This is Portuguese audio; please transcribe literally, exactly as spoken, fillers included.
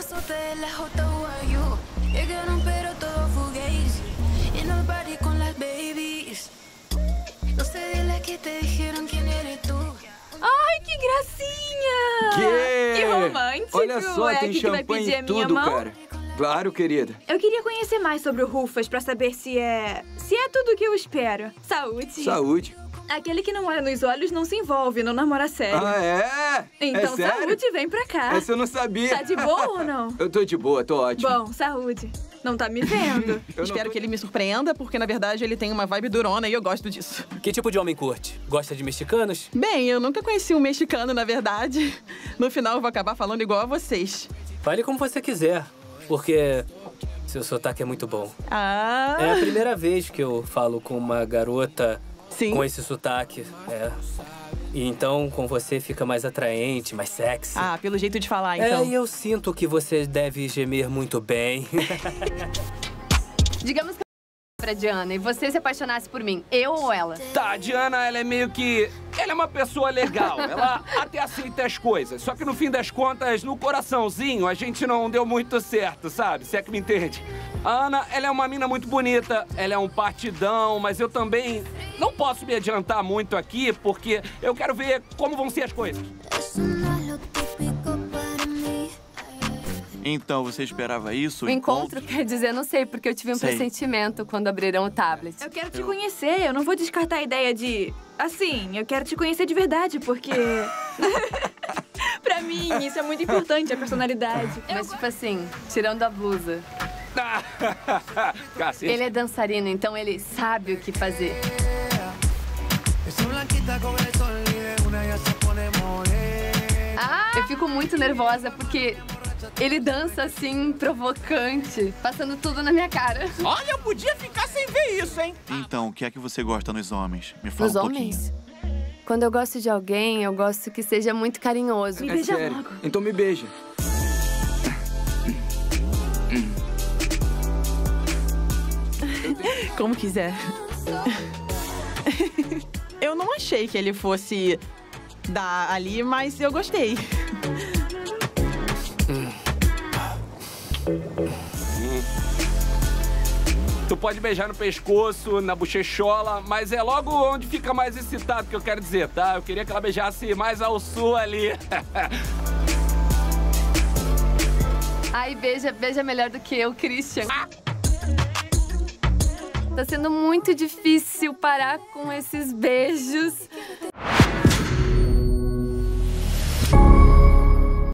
Ai, que gracinha! Que? Que romântico! Olha só, é, tem que champanhe que vai pedir e a minha tudo, mão? cara. Claro, querida. Eu queria conhecer mais sobre o Rufus pra saber se é... se é tudo o que eu espero. Saúde. Saúde. Aquele que não olha nos olhos não se envolve, não namora sério. Ah, é? Então, é sério? saúde, vem pra cá. Essa eu não sabia. Tá de boa ou não? Eu tô de boa, tô ótimo. Bom, saúde. Não tá me vendo. Espero tô... que ele me surpreenda, porque na verdade ele tem uma vibe durona e eu gosto disso. Que tipo de homem curte? Gosta de mexicanos? Bem, eu nunca conheci um mexicano, na verdade. No final eu vou acabar falando igual a vocês. Fale como você quiser, porque seu sotaque é muito bom. Ah! É a primeira vez que eu falo com uma garota Sim. com esse sotaque. É. E então com você fica mais atraente, mais sexy. Ah, pelo jeito de falar, então. É, e eu sinto que você deve gemer muito bem. Digamos que eu pra Diana e você se apaixonasse por mim, eu ou ela? Tá, a Diana, ela é meio que... Ela é uma pessoa legal, ela até aceita as coisas. Só que no fim das contas, no coraçãozinho, a gente não deu muito certo, sabe? Se é que me entende. A Ana, ela é uma mina muito bonita, ela é um partidão, mas eu também não posso me adiantar muito aqui, porque eu quero ver como vão ser as coisas. Então, você esperava isso? O encontro, encontro quer dizer, não sei, porque eu tive um sei. pressentimento quando abriram o tablet. Eu quero te eu... conhecer, eu não vou descartar a ideia de... Assim, eu quero te conhecer de verdade, porque... Pra mim, isso é muito importante, a personalidade. Mas, eu... tipo assim, tirando a blusa. Ele é dançarino, então ele sabe o que fazer. Ah, eu fico muito nervosa porque ele dança assim, provocante, passando tudo na minha cara. Olha, eu podia ficar sem ver isso, hein? Então, o que é que você gosta nos homens? Me fala nos um homens? pouquinho. Quando eu gosto de alguém, eu gosto que seja muito carinhoso. Me é beija sério. logo. Então me beija. Como quiser. Eu não achei que ele fosse dar ali, mas eu gostei. Tu pode beijar no pescoço, na bochechola, mas é logo onde fica mais excitado que eu quero dizer, tá? Eu queria que ela beijasse mais ao sul ali. Ai, beija, beija melhor do que eu, Christian. Ah! Tá sendo muito difícil parar com esses beijos.